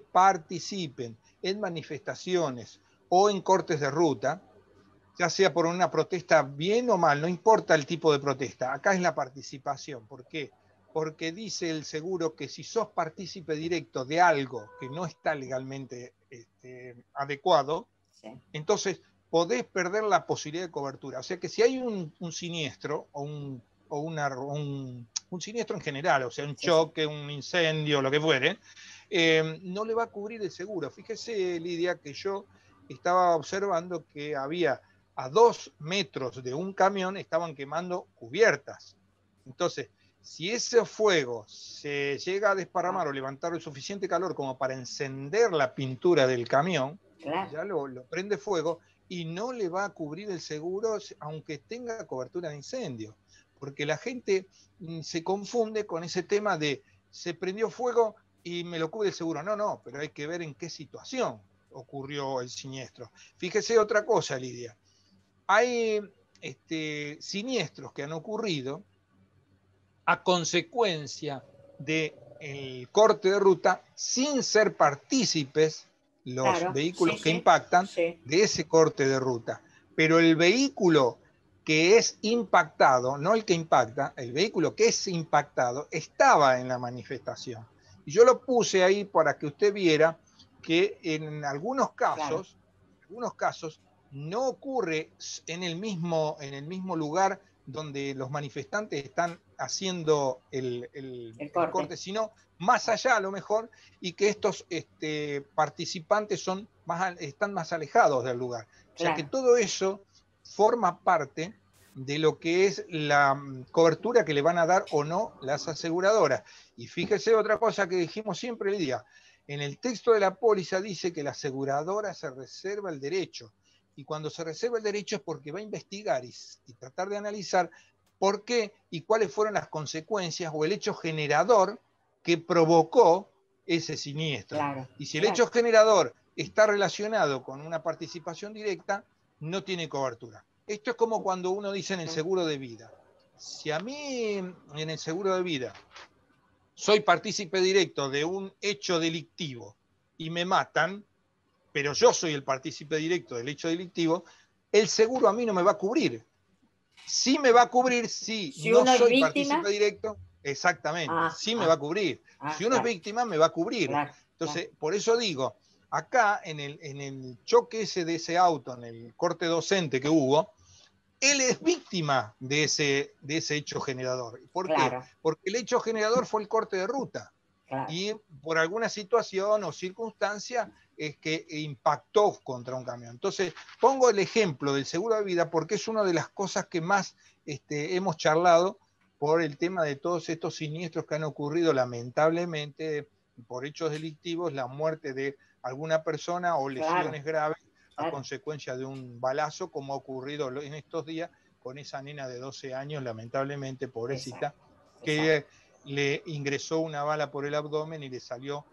en manifestaciones o en cortes de ruta, ya sea por una protesta bien o mal, no importa el tipo de protesta, acá es la participación. ¿Por qué? Porque dice el seguro que si sos partícipe directo de algo que no está legalmente adecuado, entonces podés perder la posibilidad de cobertura. O sea que si hay un siniestro o un siniestro en general, o sea, un choque, un incendio, lo que fuere, no le va a cubrir el seguro. Fíjese, Lidia, que yo estaba observando que había a 2 metros de un camión estaban quemando cubiertas. Entonces, si ese fuego se llega a desparramar o levantar el suficiente calor como para encender la pintura del camión, ya lo prende fuego y no le va a cubrir el seguro aunque tenga cobertura de incendio. Porque la gente se confunde con ese tema de se prendió fuego y me lo cubre el seguro. No, pero hay que ver en qué situación ocurrió el siniestro. Fíjese otra cosa, Lidia. Hay siniestros que han ocurrido a consecuencia del corte de ruta sin ser partícipes los vehículos que impactan de ese corte de ruta. Pero el vehículo que es impactado, no el que impacta, el vehículo que es impactado estaba en la manifestación. Y yo lo puse ahí para que usted viera que en algunos casos no ocurre en el mismo lugar donde los manifestantes están haciendo el corte, sino más allá a lo mejor, y que estos participantes están más alejados del lugar. O sea que todo eso forma parte de lo que es la cobertura que le van a dar o no las aseguradoras. Y fíjese otra cosa que dijimos siempre el día. En el texto de la póliza dice que la aseguradora se reserva el derecho. Y cuando se reserva el derecho es porque va a investigar y tratar de analizar por qué y cuáles fueron las consecuencias o el hecho generador que provocó ese siniestro. Y si el hecho generador está relacionado con una participación directa, no tiene cobertura. Esto es como cuando uno dice en el seguro de vida. Si a mí en el seguro de vida soy partícipe directo de un hecho delictivo y me matan, pero yo soy el partícipe directo del hecho delictivo, el seguro a mí no me va a cubrir. Sí me va a cubrir si no soy partícipe directo. Exactamente, sí me va a cubrir. Si uno es víctima, me va a cubrir. Entonces, por eso digo, acá en el choque ese de ese auto, en el corte docente que hubo, él es víctima de ese hecho generador. ¿Por qué? Porque el hecho generador fue el corte de ruta. Y por alguna situación o circunstancia es que impactó contra un camión. Entonces, pongo el ejemplo del seguro de vida porque es una de las cosas que más hemos charlado por el tema de todos estos siniestros que han ocurrido lamentablemente por hechos delictivos, la muerte de alguna persona o lesiones graves a consecuencia de un balazo, como ha ocurrido en estos días con esa nena de 12 años, lamentablemente, pobrecita, que le ingresó una bala por el abdomen y le salió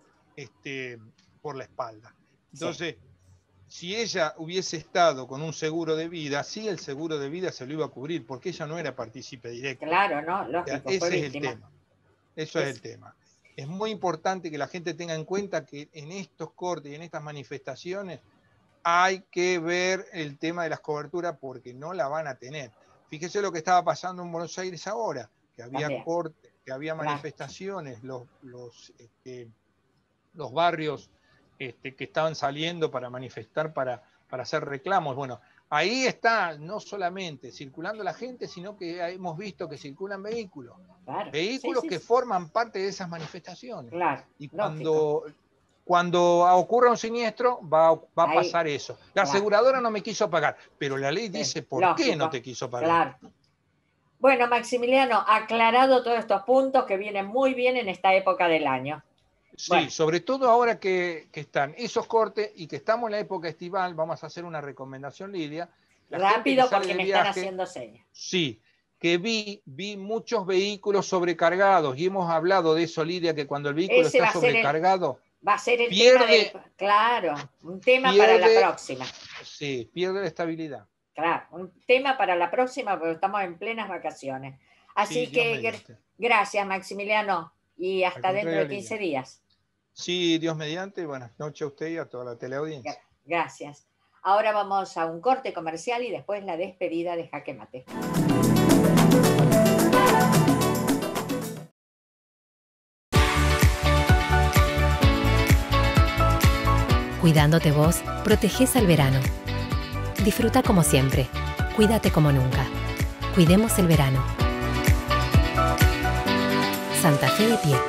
por la espalda. Entonces, si ella hubiese estado con un seguro de vida, sí, el seguro de vida se lo iba a cubrir, porque ella no era partícipe directo. Claro, ¿no? Lógico, ese es el tema. Eso es el tema. Es muy importante que la gente tenga en cuenta que en estos cortes y en estas manifestaciones hay que ver el tema de las coberturas porque no la van a tener. Fíjese lo que estaba pasando en Buenos Aires ahora, que había cortes, que había manifestaciones, los barrios que estaban saliendo para manifestar, para hacer reclamos. Bueno, ahí está no solamente circulando la gente, sino que hemos visto que circulan vehículos. Vehículos que forman parte de esas manifestaciones. Y cuando ocurra un siniestro, va a pasar eso. La aseguradora no me quiso pagar, pero la ley dice por qué no te quiso pagar. Bueno, Maximiliano, aclarado todos estos puntos que vienen muy bien en esta época del año. Sí, bueno. Sobre todo ahora que están esos cortes y que estamos en la época estival, vamos a hacer una recomendación, Lidia. Rápido, porque me están haciendo señas. Sí, que vi muchos vehículos sobrecargados y hemos hablado de eso, Lidia, que cuando el vehículo está sobrecargado... Va a ser el tema claro, un tema para la próxima. Sí, pierde la estabilidad. Claro, un tema para la próxima, porque estamos en plenas vacaciones. Así que gracias, Maximiliano, y hasta dentro de 15 días. Sí, Dios mediante. Buenas noches a usted y a toda la teleaudiencia. Gracias. Ahora vamos a un corte comercial y después la despedida de Jaque Mate. Cuidándote vos, protegés al verano. Disfruta como siempre. Cuídate como nunca. Cuidemos el verano. Santa Fe de pie.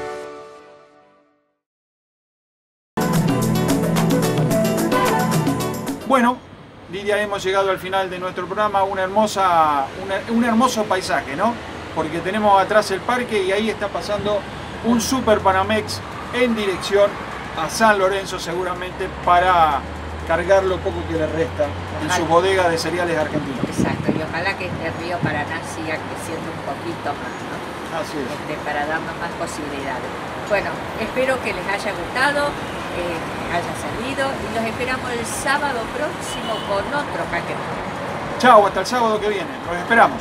Bueno, Lidia, hemos llegado al final de nuestro programa. Un hermoso paisaje, ¿no? Porque tenemos atrás el parque y ahí está pasando un Super Panamex en dirección a San Lorenzo, seguramente para cargar lo poco que le resta en su bodega de cereales argentinos. Exacto, y ojalá que este río Paraná siga creciendo un poquito más, ¿no? Así es. Para darnos más posibilidades. Bueno, espero que les haya gustado, haya servido, y los esperamos el sábado próximo con otro Jaque Mate. Chao, hasta el sábado que viene, los esperamos.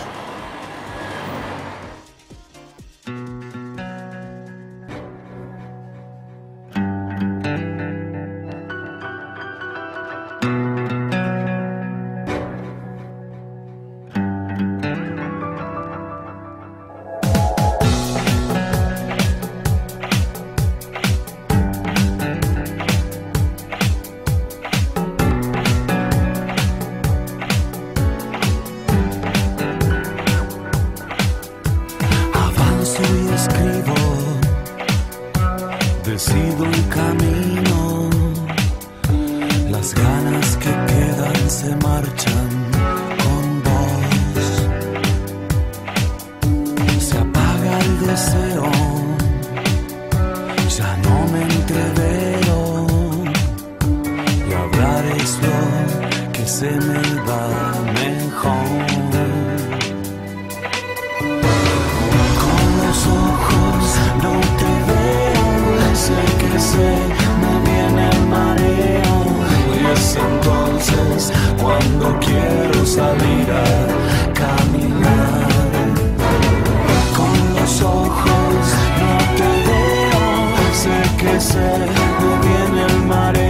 Decido un camino, las ganas que quedan se marchan con vos. Se apaga el deseo, ya no me entrevero, y hablar es lo que se me da mejor. Con los ojos no te veo, sé que me viene el mareo, y es entonces cuando quiero salir a caminar. Con los ojos no te veo, sé que me viene el mareo.